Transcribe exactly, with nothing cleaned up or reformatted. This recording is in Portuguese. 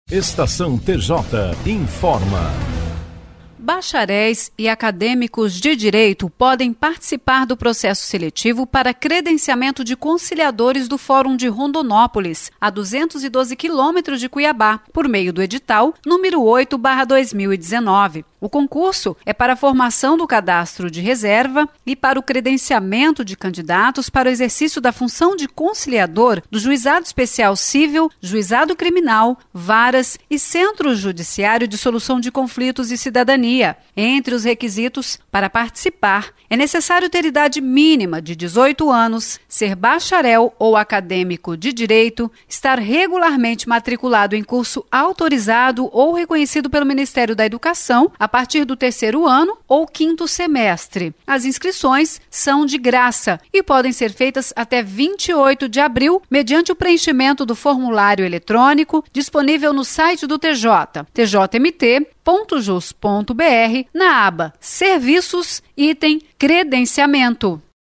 Estação T J informa. Bacharéis e acadêmicos de direito podem participar do processo seletivo para credenciamento de conciliadores do Fórum de Rondonópolis, a duzentos e doze quilômetros de Cuiabá, por meio do edital número oito barra dois mil e dezenove. O concurso é para a formação do cadastro de reserva e para o credenciamento de candidatos para o exercício da função de conciliador do Juizado Especial Civil, Juizado Criminal, Varas e Centro Judiciário de Solução de Conflitos e Cidadania. Entre os requisitos para participar, é necessário ter idade mínima de dezoito anos, ser bacharel ou acadêmico de direito, estar regularmente matriculado em curso autorizado ou reconhecido pelo Ministério da Educação a partir do terceiro ano ou quinto semestre. As inscrições são de graça e podem ser feitas até vinte e oito de abril, mediante o preenchimento do formulário eletrônico disponível no site do T J, t j m t ponto jus ponto b r, na aba Serviços, item Credenciamento.